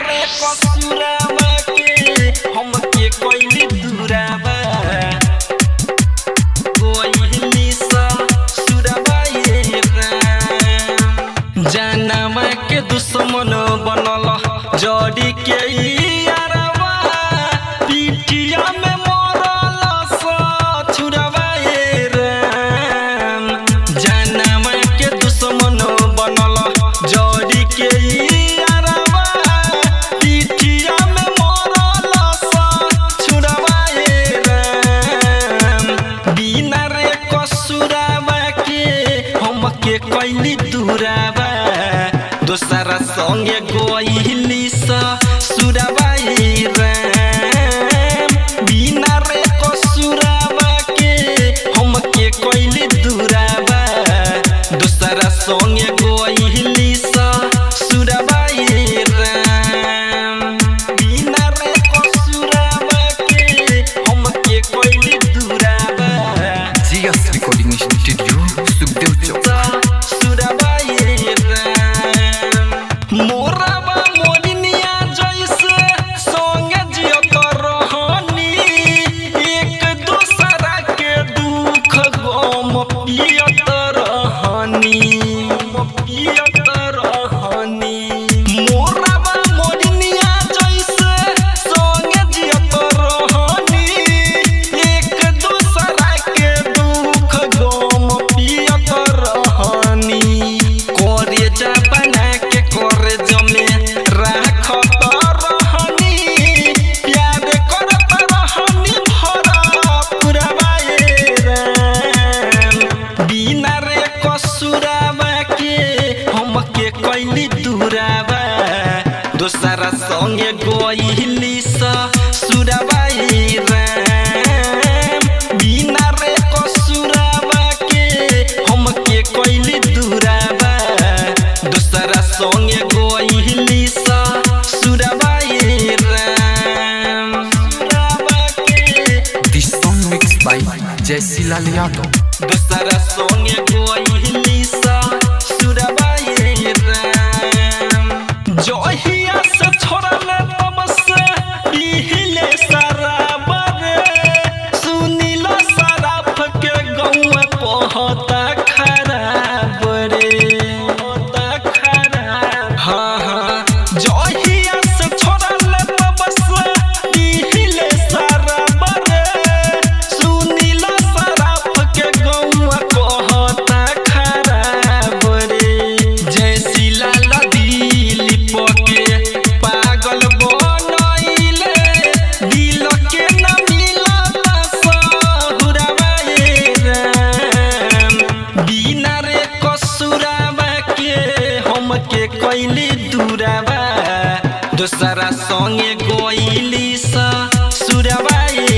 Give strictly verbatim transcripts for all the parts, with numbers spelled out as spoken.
रे कसुरावा के हमके कोइली दूरावा कोइली सा सुरावा ये राम जानवा के दुश्मन बनल जड़ी के यारवा पिटिया में मरल सा छुरावा ये राम जानवा के दुश्मन बनल जड़ी के यारवा पिटिया में मरल सा छुरावा ये राम बिना रे कसुरावा के हमके कोइली दूरावा दोसरा संगे गोइली सा सुरावा ये राम बिना रे कसुरावा के हमके कोइली दूरावा दोसरा संगे गोइली सा सुरावा ये राम बिना रे कसुरावा के हमके कोइली दूरावा GS recording studio Sukhdev Chowk सुरावा ये राम मोराबा मोरिनिया जैसे संगे जियत रहनी एक दूसरा के दुख गम पियत रहनी पियत रहनी मोराबा मोरिनिया जैसे संगे जियत रहनी एक दूसरा के दुख गम पियत रहनी करे जा बना के करे जमे राखत रहनी प्यार करत रहनी भरा पुरावा ये राम बिना रे कसुरावा के हमके कोइली दूरावा दोसरा संगे गोइली सा सुरावा ये राम बिना रे कसुरावा के हमके कोइली दूरावा दोसरा संगे गोइली सा सुरावा ये राम सुरावा के this song mix by Jaysilal Yadav दोसरा संगे गोइली सा सुरावा ये राम जहिया से छोड़ल तब से पीले शराब रे सुनिल शराब के गौआ पहता खराब रे पहता खराब हाँ हाँ जहिया से छोड़ल तब से पीले शराब रे सुनिल शराब के गौआ पहता खराब रे जयसीलाल दिलीप के पागल बनैले दिल के न मिलता सहुरावा ये राम बिना रे कसुरावा के हमके कोइली दूरावा दोसरा संगे गोइली सा सुरावा ये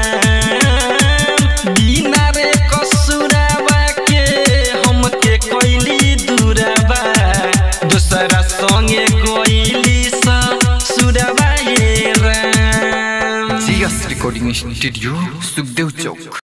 राम बिना रे कसुरावा के हमके कोइली दूरावा दोसरा संगे गोइली सा सुरावा ये Ram GS recording studio Sukhdev चौक।